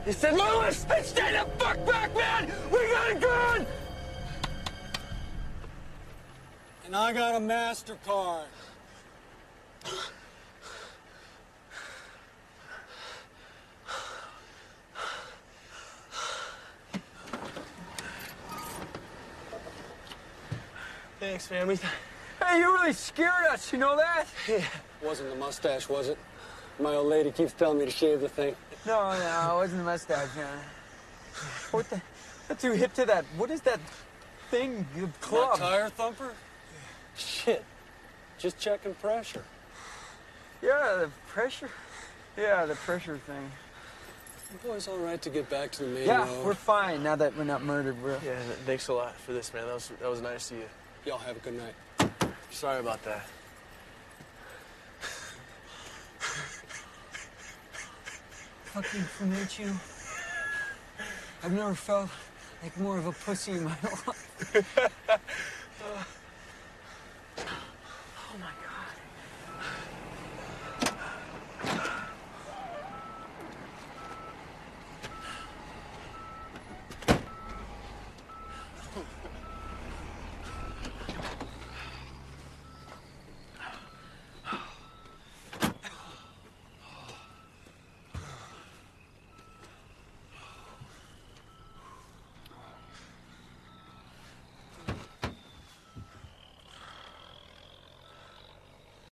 He said, Lewis, stay the fuck back, man! We got a gun! And I got a MasterCard. Thanks, family. Hey, you really scared us, you know that? Yeah. Wasn't the mustache, was it? My old lady keeps telling me to shave the thing. No, it wasn't the mustache, What the? That's too hip to that. What is that thing? The club? That tire thumper? Shit. Just checking pressure. Yeah, the pressure. Yeah, the pressure thing. You boys all right to get back to the main Yeah, road? we're fine now that we're not murdered, bro. Yeah, thanks a lot for this, man. That was nice of you. Y'all have a good night. Sorry about that. Fucking to meet you. I've never felt like more of a pussy in my life.